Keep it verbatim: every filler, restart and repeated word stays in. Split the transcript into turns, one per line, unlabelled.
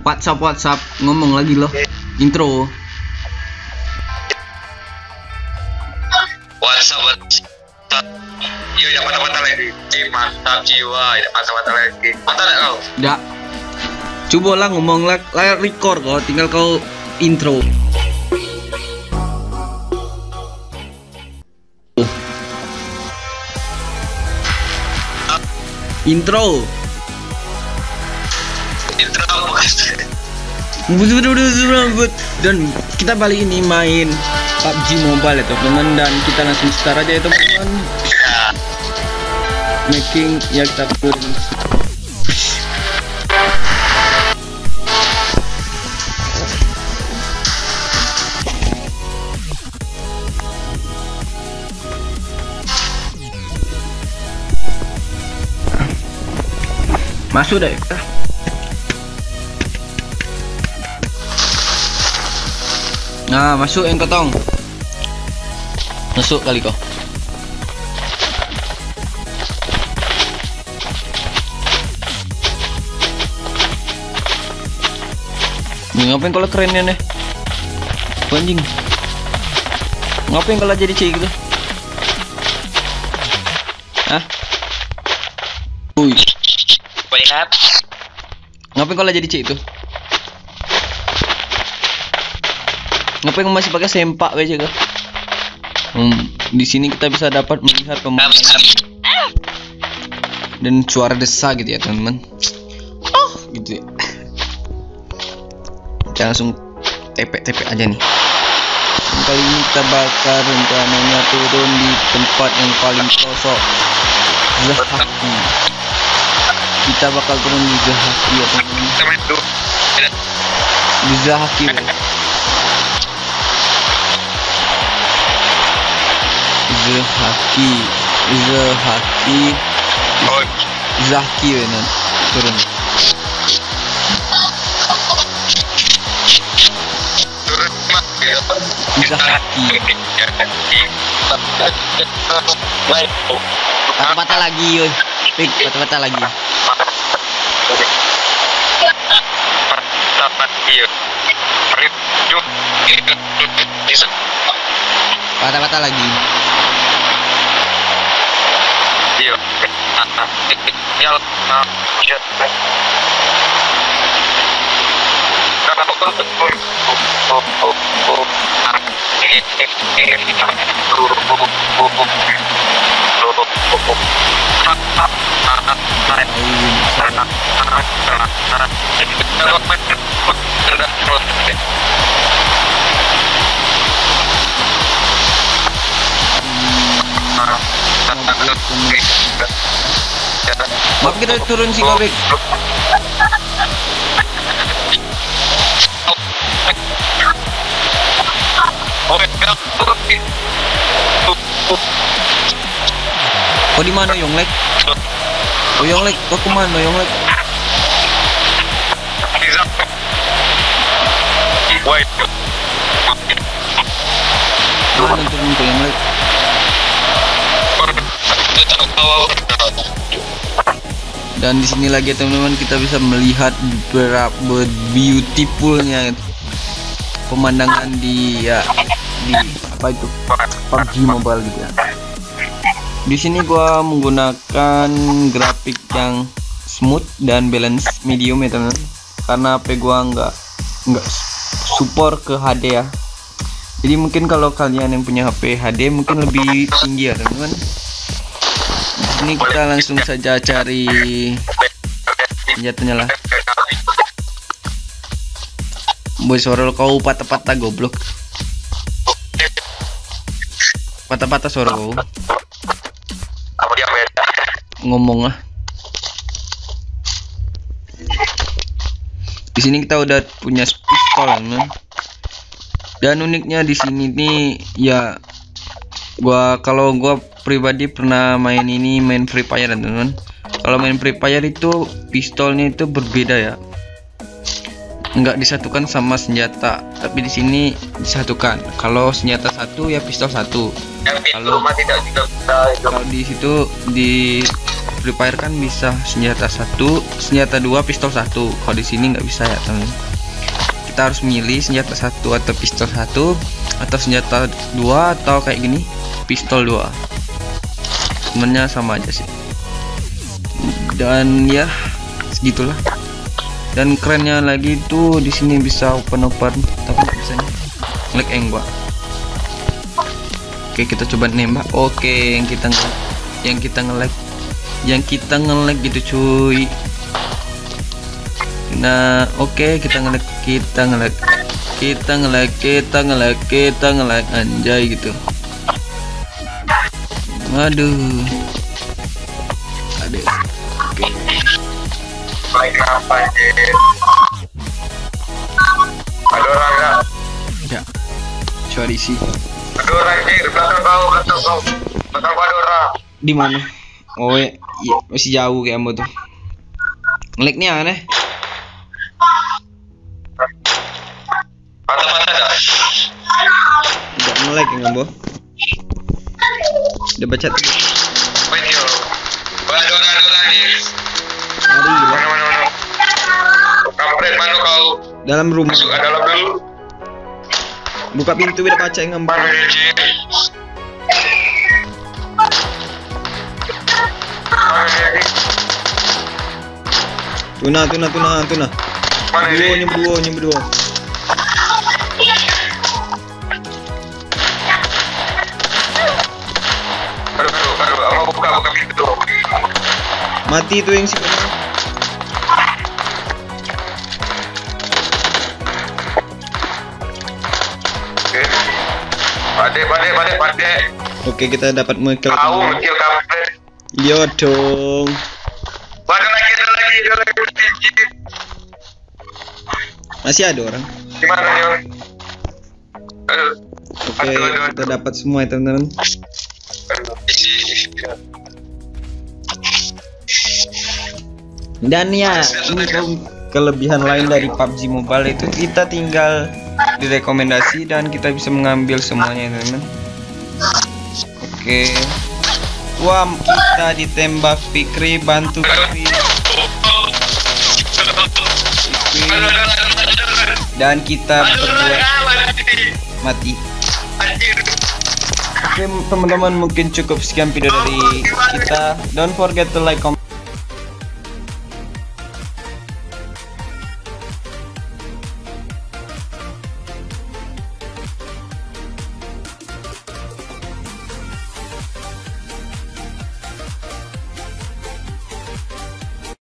WhatsApp WhatsApp ngomong lagi loh. Intro.
WhatsApp WhatsApp. Yo yang mata-mata lagi. Mantap jiwa, ya mata-mata lagi. Mata enggak kau?
Enggak. Coba lah ngomong lah, layar record kau, tinggal kau intro. Intro.
Intro apa?
Dan kita balik ini main P U B G Mobile ya teman-teman, dan kita langsung start aja ya teman-teman. Making ya kita turun. Masuk deh. Nah, masuk yang ketong. Masuk kali kau. Ini ngapain kalau kerennya nih? Anjing. Ngapain kalau jadi cik gitu? Hah? Wih.
Lihat.
Ngapain kalau jadi cik itu? Ngapain masih pakai sempak aja kah? Hmm, di sini kita bisa dapat melihat pemandangan dan suara desa gitu ya teman-teman. Oh, gitu ya. Kita langsung tepek-tepek aja nih. Dan kali ini kita bakal rencananya turun di tempat yang paling kosong, Zahaki. Kita bakal turun di Zahaki ya teman-teman. Di Zahaki. Zahaki, Zahaki, Zahaki benar turun. Zahaki. Patah-patah lagi, yoi. Pik, patah-patah lagi. Patah-patah lagi.
Iya. Ya.
Maaf kita turun sih Gobek. Oh di mana Yonglek? Oh Yonglek, kau kemana Yonglek? Mana turun ke Yonglek? Dan di sini lagi teman-teman kita bisa melihat berapa beautifulnya pemandangan di ya di apa itu P U B G Mobile gitu ya. Di sini gua menggunakan grafik yang smooth dan balance medium ya teman-teman, karena H P gua nggak nggak support ke H D ya. Jadi mungkin kalau kalian yang punya H P H D mungkin lebih tinggi ya teman-teman. Ini kita langsung saja cari senjatanya lah. Boy suara kau patah-patah goblok. Patah-patah suara kau. Ngomong lah. Di sini kita udah punya pistol kan. Dan uniknya di sini nih ya, gua kalau gua pribadi pernah main ini main Free Fire teman-teman. Kalau main Free Fire itu pistolnya itu berbeda ya, nggak disatukan sama senjata, tapi di sini disatukan. Kalau senjata satu ya pistol satu. Kalau kalau di situ di Free Fire kan bisa senjata satu, senjata dua, pistol satu. Kalau di sini nggak bisa ya teman. Kita harus milih senjata satu atau pistol satu, atau senjata dua, atau kayak gini pistol dua. Sebenarnya sama aja sih. Dan ya segitulah. Dan kerennya lagi tuh di sini bisa open open, tapi nggak bisa nih. Nge-lag eng gua. Oke, kita coba nembak. Oke, yang kita nge yang kita nge-lag yang kita nge-lag gitu cuy. Nah, oke, okay, kita nge-lag kita nge-lag kita nge-lag kita nge-lag kita nge-lag anjay gitu. Aduh. Aduh. Oke.
Like apa sih? Ada orang enggak?
Ya. Sorry sih.
Ada orang di belakang kau, belakang kau. Belakang kau ada orang.
Di mana? Oh ya, iya, masih jauh kayak kamu tuh. Nge-lag-nya aneh.
Mata-mata dah.
Udah nge-lag ya kamu. Udah baca.
Wait yo. Ada orang, ada orang di.
Hari gila.
Mana mana mana. Kampret mana kau?
Dalam rumah.
Masuk ke dalam dulu.
Buka pintu udah baca yang ngambang.
Mana dia?
Tuna, tuna, tuna, tuna.
Mana
Dua,
ini?
nyem dua, nyem dua.
Aduh, aduh, aduh, mau buka buka pintu.
Mati tuh yang si kena.
Oke. Padek, padek, padek, padek.
Oke, kita dapat mekel.
Tahu kecil kampret.
Iya dong.
Ada lagi, ada lagi, ada lagi sedikit.
Masih ada orang.
Gimana nih? Aduh.
Oke,
Aduh, aduh,
kita dapat semua ya teman-teman.
aduh. Isi, isi.
Dan ya, ini tuh kelebihan lain dari P U B G Mobile itu kita tinggal direkomendasi dan kita bisa mengambil semuanya ya teman-teman. Oke. Wah, kita ditembak Fikri, bantu Fikri. Fikri. Dan kita berdua mati. Oke teman-teman, mungkin cukup sekian video dari kita. Don't forget to like, comment.